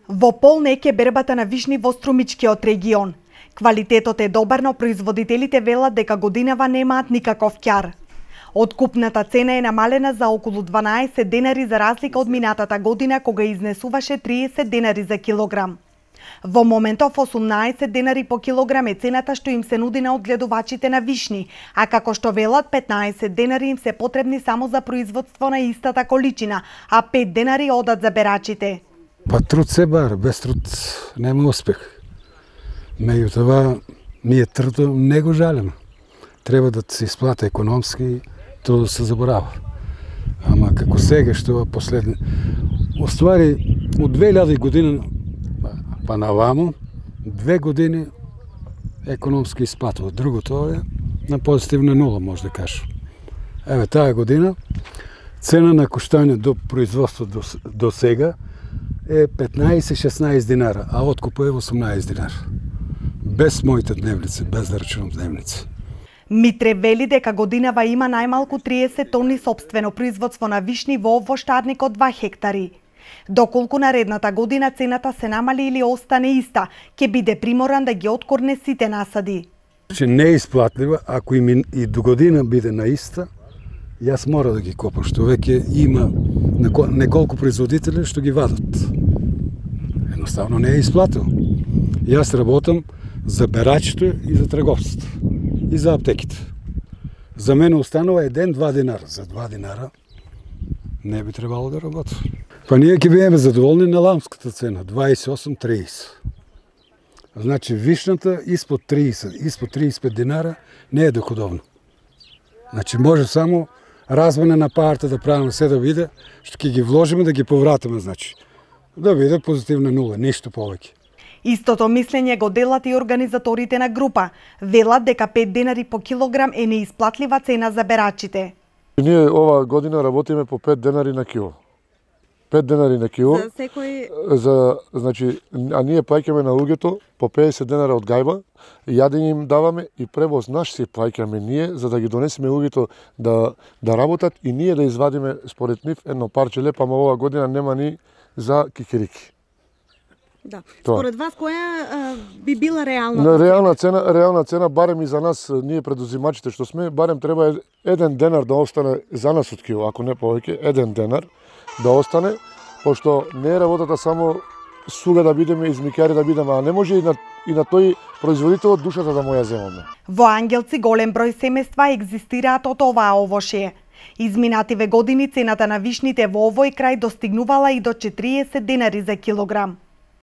Во полнек е бербата на вишни во Струмичкиот регион. Квалитетот е добар, но производителите велат дека годинава немаат никаков ќар. Откупната цена е намалена за околу 12 денари за разлика од минатата година кога изнесуваше 30 денари за килограм. Во моментов 18 денари по килограм е цената што им се нуди на одгледувачите на вишни, а како што велат 15 денари им се потребни само за производство на истата количина, а 5 денари одат за берачите. Па труд се бара, без труд нема успех. Меѓутоа, ние трудот не го жалиме. Треба да се исплата економски, тоа се заборава. Ама како сега што последни... Оствари, од 2000 година па навамо, 2 години економски исплатува. Другото е на позитивна нула, може да кажем. Еве, таа година цена на коштање до производство до сега е 15-16 динара, а откупа е 18 динара. Без моите дневници, без да рачунам дневници. Митре вели дека годинава има најмалку 30 тони сопствено производство на вишни во овоштарник од 2 хектари. Доколку наредната година цената се намали или остане иста, ќе биде приморан да ги откорне сите насади. Че не е исплатлива, ако и до година биде на иста, јас мора да ги копам, што веќе има неколку производители што ги вадат. Едноставно не е исплатил. Јас работам за берачите и за трговците, и за аптеките. За мене останува 1-2 динара. За 2 динара не би требало да работам. Па ние ќе бидеме задоволни на ламската цена, 28-30. Значи вишната испод 30, испод 35 динара не е доходовно. Значи може само размена на парата да правиме се да биде, што ќе ги вложиме да ги повратиме, значи. Да биде позитивна нула, ништо повеќе. Истото мислење го делат и организаторите на група. Велат дека 5 денари по килограм е неисплатлива цена за берачите. Ние оваа година работиме по 5 денари на кило. 5 денари на кило. За секој... Значи, а ние плаќаме на луѓето по 50 денара од гајба, јадење им даваме и превоз наш си плаќаме ние, за да ги донесеме луѓето да работат и ние да извадиме според нив едно парче леп, ама оваа година нема ни за кикирики. Да. Тоа. Според вас која би била реална реална цена барем и за нас, ние предузимачите што сме, барем треба 1 денар да остане за нас од кило, ако не повеќе, 1 денар да остане, пошто не е работата само суга да бидеме, измикари да бидеме, а не може и на тој производител душата да му ја земаме. Во Ангелци голем број семејства екзистираат од оваа овошје. Изминативе години цената на вишните во овој крај достигнувала и до 40 денари за килограм.